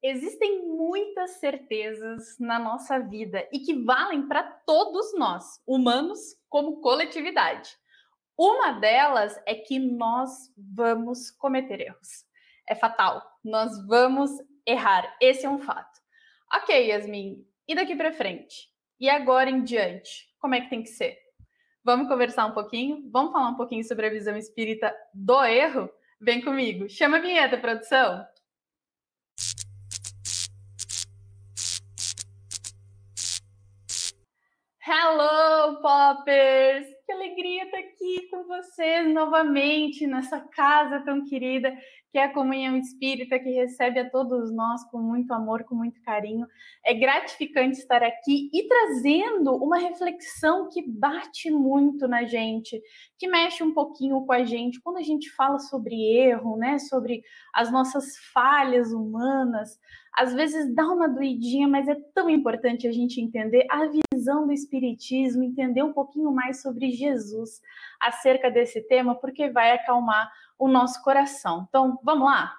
Existem muitas certezas na nossa vida e que valem para todos nós, humanos como coletividade. Uma delas é que nós vamos cometer erros. É fatal, nós vamos errar, esse é um fato. Ok, Yasmin, e daqui para frente? E agora em diante? Como é que tem que ser? Vamos conversar um pouquinho? Vamos falar um pouquinho sobre a visão espírita do erro? Vem comigo, chama a vinheta, produção! Hello, Poppers! Que alegria estar aqui com vocês novamente nessa casa tão querida que é a Comunhão Espírita, que recebe a todos nós com muito amor, com muito carinho. É gratificante estar aqui e trazendo uma reflexão que bate muito na gente, que mexe um pouquinho com a gente quando a gente fala sobre erro, né? Sobre as nossas falhas humanas. Às vezes dá uma doidinha, mas é tão importante a gente entender a visão do Espiritismo, entender um pouquinho mais sobre Jesus acerca desse tema, porque vai acalmar o nosso coração. Então, vamos lá?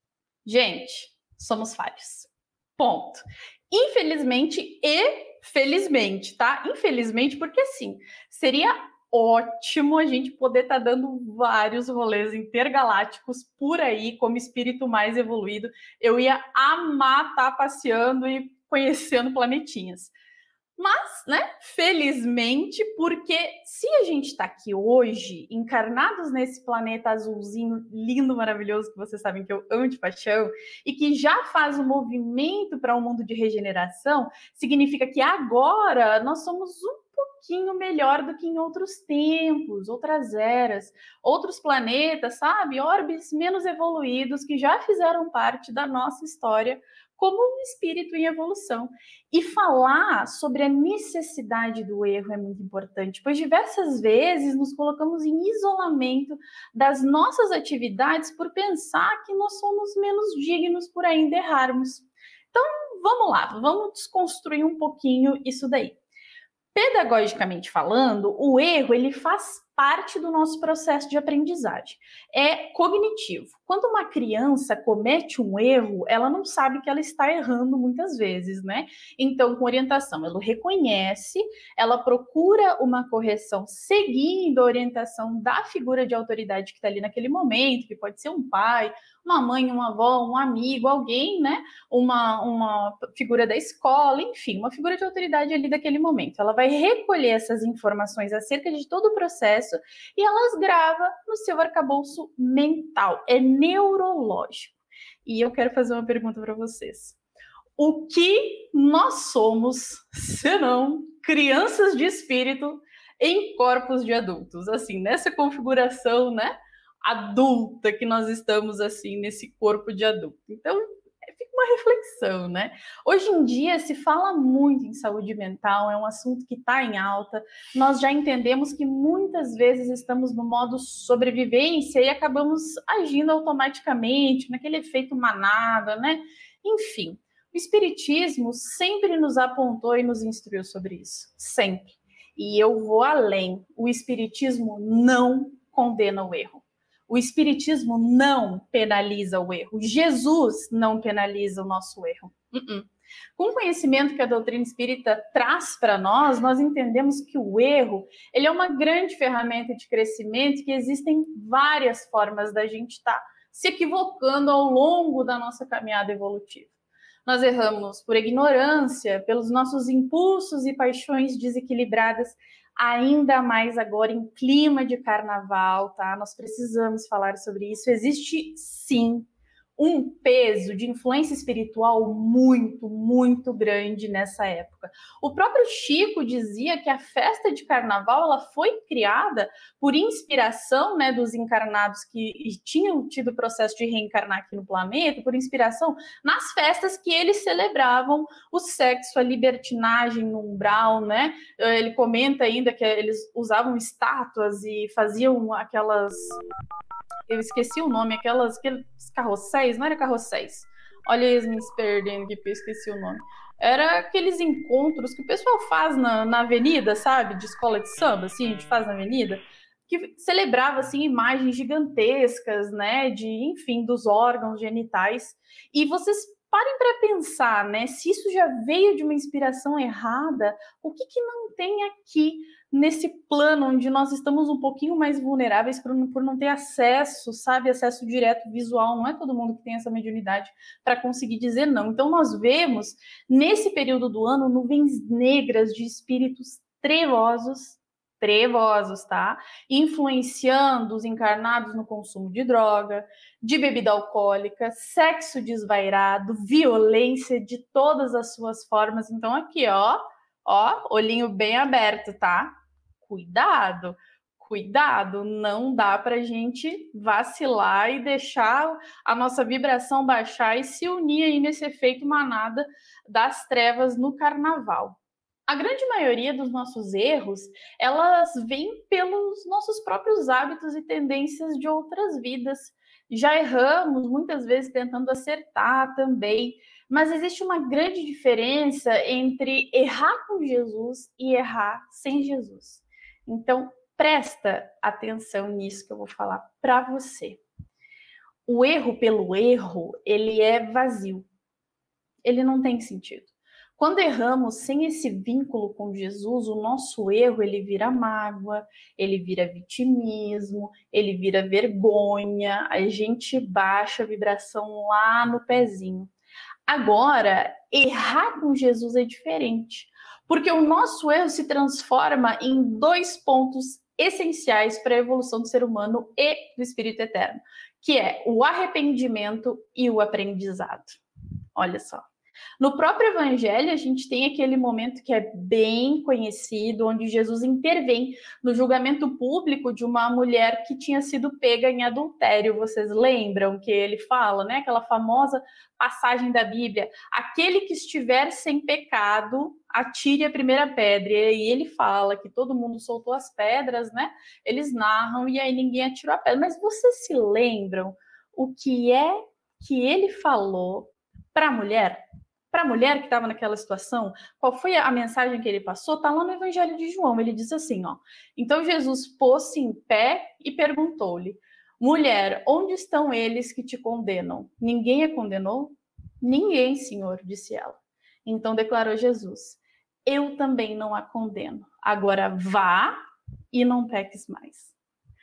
Gente, somos falhos. Ponto. Infelizmente e felizmente, tá? Infelizmente, porque assim, seria ótimo a gente poder estar dando vários rolês intergalácticos por aí, como espírito mais evoluído. Eu ia amar estar passeando e conhecendo planetinhas. Mas, né, felizmente, porque se a gente está aqui hoje, encarnados nesse planeta azulzinho lindo, maravilhoso, que vocês sabem que eu amo de paixão, e que já faz um movimento para um mundo de regeneração, significa que agora nós somos um pouquinho melhor do que em outros tempos, outras eras, outros planetas, sabe? Orbes menos evoluídos que já fizeram parte da nossa história como um espírito em evolução. E falar sobre a necessidade do erro é muito importante, pois diversas vezes nos colocamos em isolamento das nossas atividades por pensar que nós somos menos dignos por ainda errarmos. Então, vamos lá, vamos desconstruir um pouquinho isso daí. Pedagogicamente falando, o erro ele faz parte do nosso processo de aprendizagem. É cognitivo. Quando uma criança comete um erro, ela não sabe que ela está errando muitas vezes, né? Então, com orientação, ela reconhece, ela procura uma correção seguindo a orientação da figura de autoridade que está ali naquele momento, que pode ser um pai, uma mãe, uma avó, um amigo, alguém, né? Uma figura da escola, enfim, uma figura de autoridade ali daquele momento. Ela vai recolher essas informações acerca de todo o processo e elas grava no seu arcabouço mental, é neurológico. E eu quero fazer uma pergunta para vocês. O que nós somos, senão crianças de espírito em corpos de adultos? Assim, nessa configuração, né, adulta que nós estamos, assim, nesse corpo de adulto. Então, fica uma reflexão, né? Hoje em dia se fala muito em saúde mental, é um assunto que está em alta. Nós já entendemos que muitas vezes estamos no modo sobrevivência e acabamos agindo automaticamente, naquele efeito manada, né? Enfim, o Espiritismo sempre nos apontou e nos instruiu sobre isso, sempre. E eu vou além, o Espiritismo não condena o erro. O Espiritismo não penaliza o erro. Jesus não penaliza o nosso erro. Com o conhecimento que a doutrina espírita traz para nós, nós entendemos que o erro ele é uma grande ferramenta de crescimento, que existem várias formas da gente estar se equivocando ao longo da nossa caminhada evolutiva. Nós erramos por ignorância, pelos nossos impulsos e paixões desequilibradas, ainda mais agora em clima de carnaval, tá? Nós precisamos falar sobre isso. Existe, sim, um peso de influência espiritual muito, muito grande nessa época. O próprio Chico dizia que a festa de carnaval ela foi criada por inspiração, né, dos encarnados que tinham tido o processo de reencarnar aqui no planeta, por inspiração nas festas que eles celebravam o sexo, a libertinagem no umbral, né? Ele comenta ainda que eles usavam estátuas e faziam aquelas... Eu esqueci o nome, aqueles carrosséis, não era carrosséis. Olha eles me perdendo aqui, porque eu esqueci o nome. Era aqueles encontros que o pessoal faz na avenida, sabe? De escola de samba, assim, a gente faz na avenida. que celebrava assim imagens gigantescas, né, de, enfim, dos órgãos genitais. E vocês parem para pensar, né, se isso já veio de uma inspiração errada, o que não tem aqui nesse plano onde nós estamos um pouquinho mais vulneráveis por não ter acesso, sabe, acesso direto visual, não é todo mundo que tem essa mediunidade para conseguir dizer não. Então nós vemos, nesse período do ano, nuvens negras de espíritos trevosos, tá? Influenciando os encarnados no consumo de droga, de bebida alcoólica, sexo desvairado, violência de todas as suas formas. Então aqui, ó, olhinho bem aberto, tá? Cuidado, não dá pra gente vacilar e deixar a nossa vibração baixar e se unir aí nesse efeito manada das trevas no carnaval. A grande maioria dos nossos erros, elas vêm pelos nossos próprios hábitos e tendências de outras vidas. Já erramos muitas vezes tentando acertar também, mas existe uma grande diferença entre errar com Jesus e errar sem Jesus. Então, presta atenção nisso que eu vou falar para você. O erro pelo erro, ele é vazio. Ele não tem sentido. Quando erramos sem esse vínculo com Jesus, o nosso erro, ele vira mágoa, ele vira vitimismo, ele vira vergonha, a gente baixa a vibração lá no pezinho. Agora, errar com Jesus é diferente, porque o nosso erro se transforma em 2 pontos essenciais para a evolução do ser humano e do espírito eterno, que é o arrependimento e o aprendizado. Olha só. No próprio Evangelho, a gente tem aquele momento que é bem conhecido, onde Jesus intervém no julgamento público de uma mulher que tinha sido pega em adultério. Vocês lembram que ele fala, né? Aquela famosa passagem da Bíblia: aquele que estiver sem pecado, atire a primeira pedra. E ele fala que todo mundo soltou as pedras, né? Eles narram e aí ninguém atirou a pedra. Mas vocês se lembram o que é que ele falou para a mulher? Para a mulher que estava naquela situação, qual foi a mensagem que ele passou? Está lá no Evangelho de João. Ele diz assim, ó: então Jesus pôs-se em pé e perguntou-lhe: mulher, onde estão eles que te condenam? Ninguém a condenou? Ninguém, Senhor, disse ela. Então declarou Jesus: eu também não a condeno. Agora vá e não peques mais.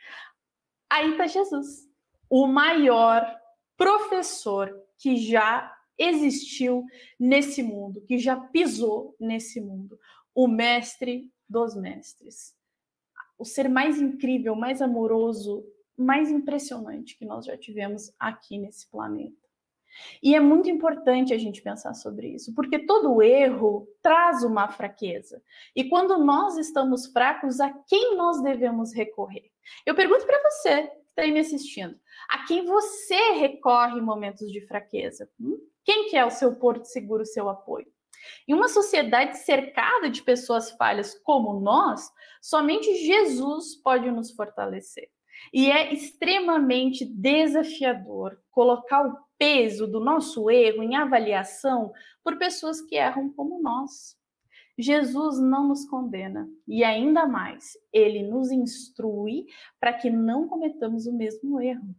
Aí está Jesus, o maior professor que já existiu nesse mundo, que já pisou nesse mundo, o mestre dos mestres, o ser mais incrível, mais amoroso, mais impressionante que nós já tivemos aqui nesse planeta. E é muito importante a gente pensar sobre isso, porque todo erro traz uma fraqueza. E quando nós estamos fracos, a quem nós devemos recorrer? Eu pergunto para você que está aí me assistindo, a quem você recorre em momentos de fraqueza? Quem que é o seu porto seguro, o seu apoio? Em uma sociedade cercada de pessoas falhas como nós, somente Jesus pode nos fortalecer. E é extremamente desafiador colocar o peso do nosso erro em avaliação por pessoas que erram como nós. Jesus não nos condena e ainda mais, ele nos instrui para que não cometamos o mesmo erro.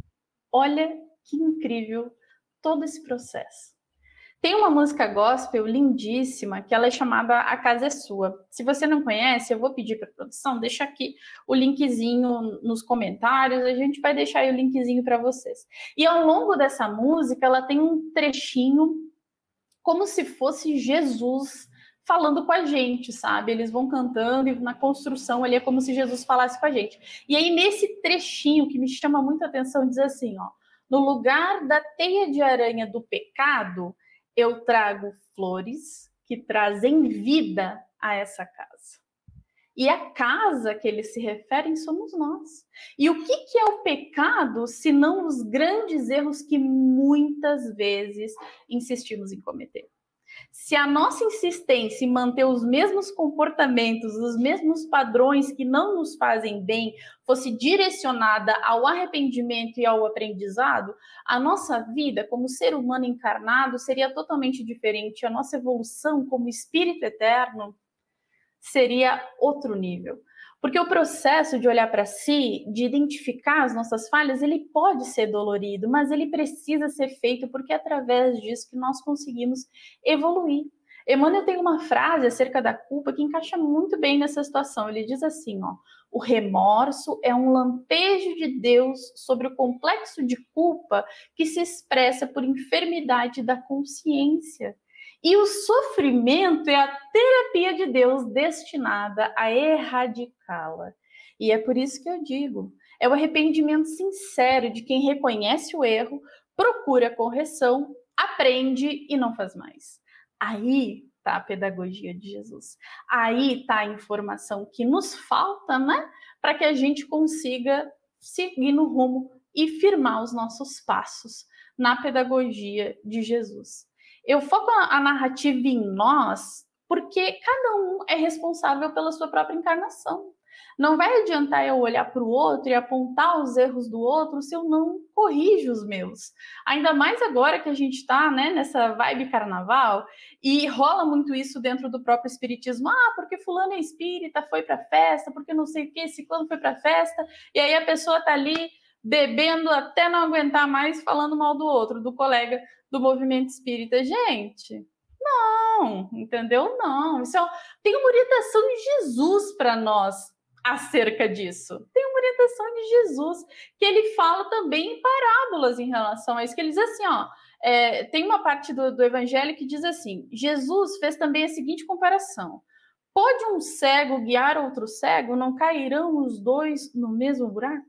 Olha que incrível todo esse processo. Tem uma música gospel lindíssima que ela é chamada A Casa é Sua. Se você não conhece, eu vou pedir para a produção, deixa aqui o linkzinho nos comentários, a gente vai deixar aí o linkzinho para vocês. E ao longo dessa música, ela tem um trechinho como se fosse Jesus falando com a gente, sabe? Eles vão cantando e na construção ali é como se Jesus falasse com a gente. E aí nesse trechinho que me chama muita atenção, diz assim, ó: no lugar da teia de aranha do pecado, eu trago flores que trazem vida a essa casa. E a casa que eles se referem somos nós. E o que é o pecado, se não os grandes erros que muitas vezes insistimos em cometer? Se a nossa insistência em manter os mesmos comportamentos, os mesmos padrões que não nos fazem bem, fosse direcionada ao arrependimento e ao aprendizado, a nossa vida como ser humano encarnado seria totalmente diferente. A nossa evolução como espírito eterno seria outro nível. Porque o processo de olhar para si, de identificar as nossas falhas, ele pode ser dolorido, mas ele precisa ser feito porque é através disso que nós conseguimos evoluir. Emmanuel tem uma frase acerca da culpa que encaixa muito bem nessa situação. Ele diz assim, ó: o remorso é um lampejo de Deus sobre o complexo de culpa que se expressa por enfermidade da consciência. E o sofrimento é a terapia de Deus destinada a erradicá-la. E é por isso que eu digo, é o arrependimento sincero de quem reconhece o erro, procura a correção, aprende e não faz mais. Aí está a pedagogia de Jesus. Aí está a informação que nos falta, né? Para que a gente consiga seguir no rumo e firmar os nossos passos na pedagogia de Jesus. Eu foco a narrativa em nós porque cada um é responsável pela sua própria encarnação. Não vai adiantar eu olhar para o outro e apontar os erros do outro se eu não corrijo os meus. Ainda mais agora que a gente está, né, nessa vibe carnaval e rola muito isso dentro do próprio espiritismo. Ah, porque fulano é espírita, foi para festa, porque não sei o que, ciclano foi para festa, e aí a pessoa está ali bebendo até não aguentar mais, falando mal do outro, do colega do movimento espírita. Gente, não, entendeu? Não. Isso tem uma orientação de Jesus para nós acerca disso. Tem uma orientação de Jesus que ele fala também em parábolas em relação a isso, que ele diz assim, ó, tem uma parte do evangelho que diz assim, Jesus fez também a seguinte comparação: pode um cego guiar outro cego? Não cairão os dois no mesmo buraco?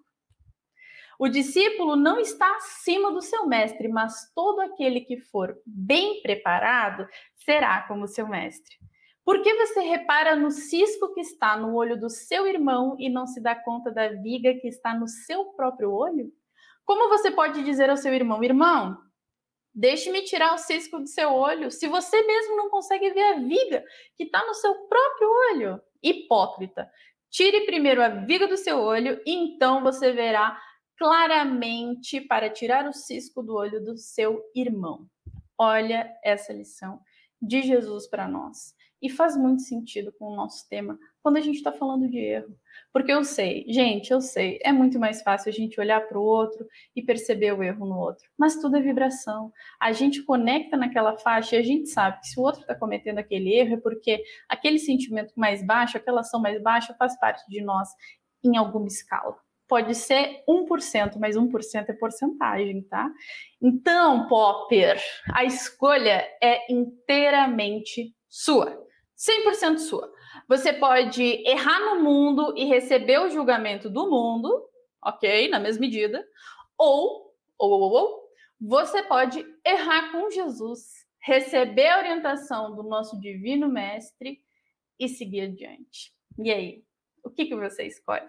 O discípulo não está acima do seu mestre, mas todo aquele que for bem preparado será como seu mestre. Por que você repara no cisco que está no olho do seu irmão e não se dá conta da viga que está no seu próprio olho? Como você pode dizer ao seu irmão, irmão, deixe-me tirar o cisco do seu olho, se você mesmo não consegue ver a viga que está no seu próprio olho? Hipócrita, tire primeiro a viga do seu olho e então você verá claramente para tirar o cisco do olho do seu irmão. Olha essa lição de Jesus para nós. E faz muito sentido com o nosso tema quando a gente está falando de erro. Porque eu sei, gente, eu sei, é muito mais fácil a gente olhar para o outro e perceber o erro no outro. Mas tudo é vibração. A gente conecta naquela faixa e a gente sabe que se o outro está cometendo aquele erro é porque aquele sentimento mais baixo, aquela ação mais baixa faz parte de nós em alguma escala. Pode ser 1%, mas 1% é porcentagem, tá? Então, Popper, a escolha é inteiramente sua. 100% sua. Você pode errar no mundo e receber o julgamento do mundo, ok? Na mesma medida. Ou você pode errar com Jesus, receber a orientação do nosso divino mestre e seguir adiante. E aí, o que você escolhe?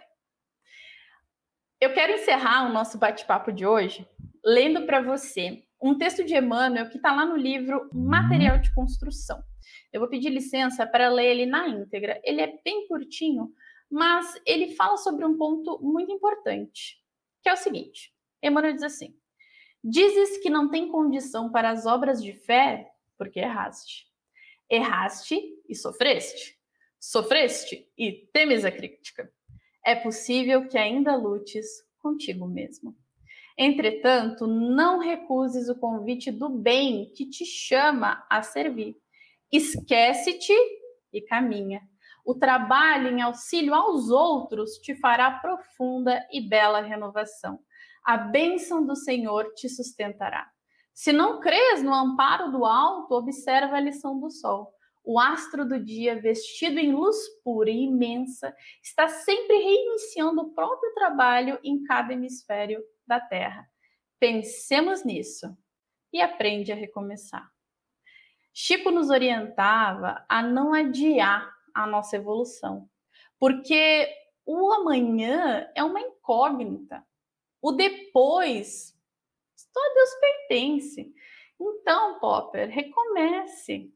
Eu quero encerrar o nosso bate-papo de hoje lendo para você um texto de Emmanuel que está lá no livro Material de Construção. Eu vou pedir licença para ler ele na íntegra. Ele é bem curtinho, mas ele fala sobre um ponto muito importante, que é o seguinte. Emmanuel diz assim: dizes que não tem condição para as obras de fé porque erraste. Erraste e sofreste. Sofreste e temes a crítica. É possível que ainda lutes contigo mesmo. Entretanto, não recuses o convite do bem que te chama a servir. Esquece-te e caminha. O trabalho em auxílio aos outros te fará profunda e bela renovação. A bênção do Senhor te sustentará. Se não crês no amparo do alto, observa a lição do sol. O astro do dia, vestido em luz pura e imensa, está sempre reiniciando o próprio trabalho em cada hemisfério da Terra. Pensemos nisso e aprende a recomeçar. Chico nos orientava a não adiar a nossa evolução, porque o amanhã é uma incógnita. O depois só a Deus pertence. Então, Popper, recomece.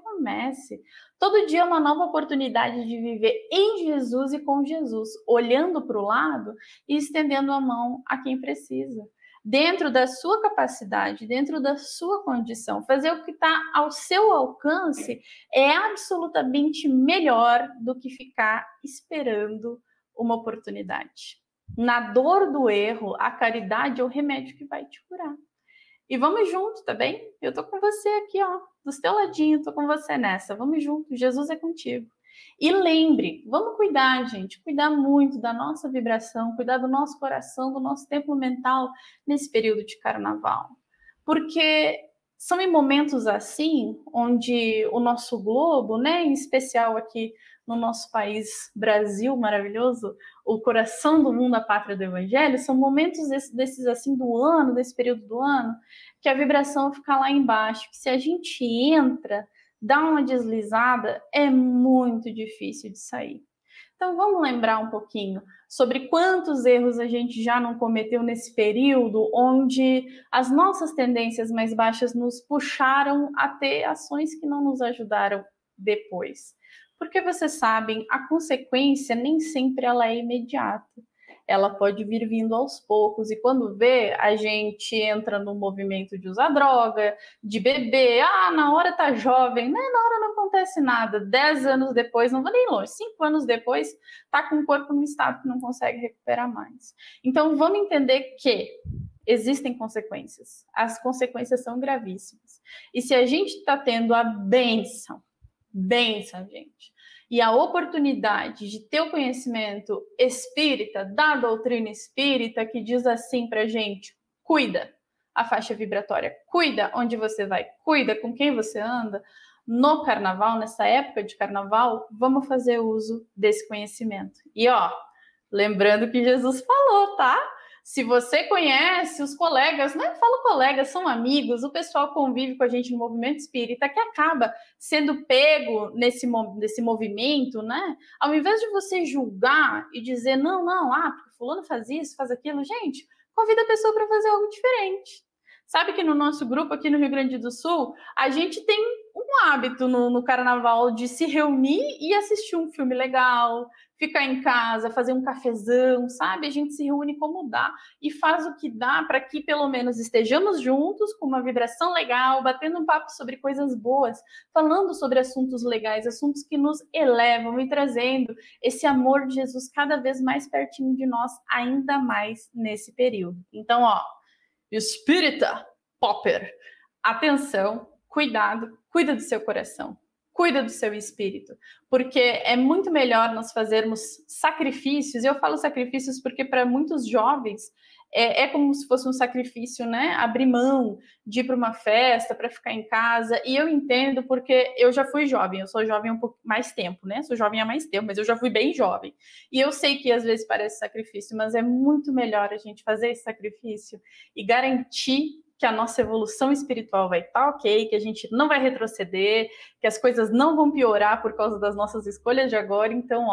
Todo dia é uma nova oportunidade de viver em Jesus e com Jesus, olhando para o lado e estendendo a mão a quem precisa. Dentro da sua capacidade, dentro da sua condição, fazer o que está ao seu alcance é absolutamente melhor do que ficar esperando uma oportunidade. Na dor do erro, a caridade é o remédio que vai te curar. E vamos junto, tá bem? Eu tô com você aqui, ó, do teu ladinho, tô com você nessa. Vamos junto, Jesus é contigo. E lembre, vamos cuidar, gente, cuidar muito da nossa vibração, cuidar do nosso coração, do nosso templo mental nesse período de carnaval. Porque são em momentos assim, onde o nosso globo, né, em especial aqui no nosso país, Brasil maravilhoso, o coração do mundo, a pátria do evangelho, são momentos desses assim do ano, desse período do ano, que a vibração fica lá embaixo, que se a gente entra, dá uma deslizada, é muito difícil de sair. Então vamos lembrar um pouquinho sobre quantos erros a gente já não cometeu nesse período onde as nossas tendências mais baixas nos puxaram a ter ações que não nos ajudaram depois. Porque vocês sabem, a consequência nem sempre ela é imediata. Ela pode vir vindo aos poucos, e quando vê, a gente entra no movimento de usar droga, de beber, na hora tá jovem, né? Na hora não acontece nada, 10 anos depois, não vou nem longe, 5 anos depois, tá com o corpo num estado que não consegue recuperar mais. Então, vamos entender que existem consequências, as consequências são gravíssimas, e se a gente está tendo a bênção, gente, e a oportunidade de ter o conhecimento espírita, da doutrina espírita, que diz assim pra gente, cuida a faixa vibratória, cuida onde você vai, cuida com quem você anda, no carnaval, nessa época de carnaval, vamos fazer uso desse conhecimento. E lembrando que Jesus falou, tá? Se você conhece os colegas, não falo colegas, são amigos, o pessoal convive com a gente no movimento espírita, que acaba sendo pego nesse movimento, né? Ao invés de você julgar e dizer, não, porque fulano faz isso, faz aquilo, gente, convida a pessoa para fazer algo diferente. Sabe que no nosso grupo aqui no Rio Grande do Sul, a gente tem um hábito no carnaval de se reunir e assistir um filme legal, ficar em casa, fazer um cafezão, sabe? A gente se reúne como dá e faz o que dá para que pelo menos estejamos juntos com uma vibração legal, batendo um papo sobre coisas boas, falando sobre assuntos legais, assuntos que nos elevam e trazendo esse amor de Jesus cada vez mais pertinho de nós, ainda mais nesse período. Então, espírita, popper, atenção, cuidado, cuida do seu coração, cuida do seu espírito, porque é muito melhor nós fazermos sacrifícios, e eu falo sacrifícios porque para muitos jovens é como se fosse um sacrifício, né? Abrir mão de ir para uma festa, para ficar em casa, e eu entendo porque eu já fui jovem, eu sou jovem há um pouco mais tempo, né? Sou jovem há mais tempo, mas eu já fui bem jovem, e eu sei que às vezes parece sacrifício, mas é muito melhor a gente fazer esse sacrifício e garantir que a nossa evolução espiritual vai estar ok, que a gente não vai retroceder, que as coisas não vão piorar por causa das nossas escolhas de agora. Então,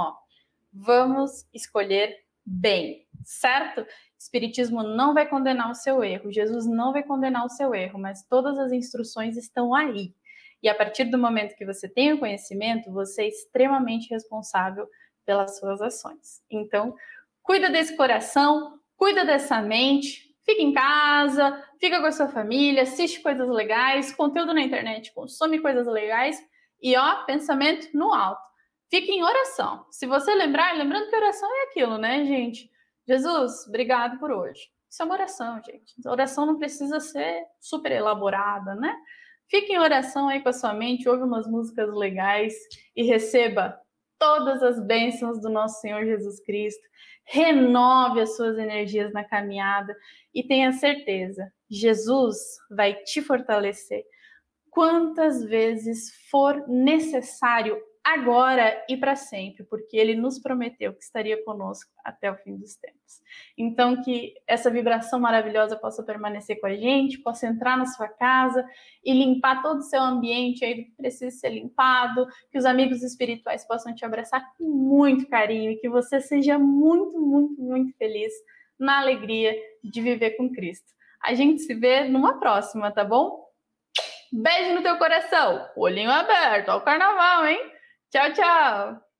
vamos escolher bem, certo? Espiritismo não vai condenar o seu erro, Jesus não vai condenar o seu erro, mas todas as instruções estão aí. E a partir do momento que você tem o conhecimento, você é extremamente responsável pelas suas ações. Então, cuida desse coração, cuida dessa mente, fica em casa, fica com a sua família, assiste coisas legais, conteúdo na internet, consome coisas legais e pensamento no alto. Fica em oração. Se você lembrando que oração é aquilo, né, gente? Jesus, obrigado por hoje. Isso é uma oração, gente. A oração não precisa ser super elaborada, né? Fique em oração aí com a sua mente, ouve umas músicas legais e receba todas as bênçãos do nosso Senhor Jesus Cristo. Renove as suas energias na caminhada e tenha certeza, Jesus vai te fortalecer quantas vezes for necessário agora e para sempre, porque ele nos prometeu que estaria conosco até o fim dos tempos. Então, que essa vibração maravilhosa possa permanecer com a gente, possa entrar na sua casa e limpar todo o seu ambiente aí do que precisa ser limpado, que os amigos espirituais possam te abraçar com muito carinho e que você seja muito, muito, muito feliz na alegria de viver com Cristo. A gente se vê numa próxima, tá bom? Beijo no teu coração, olhinho aberto, ao carnaval, hein? Tchau, tchau!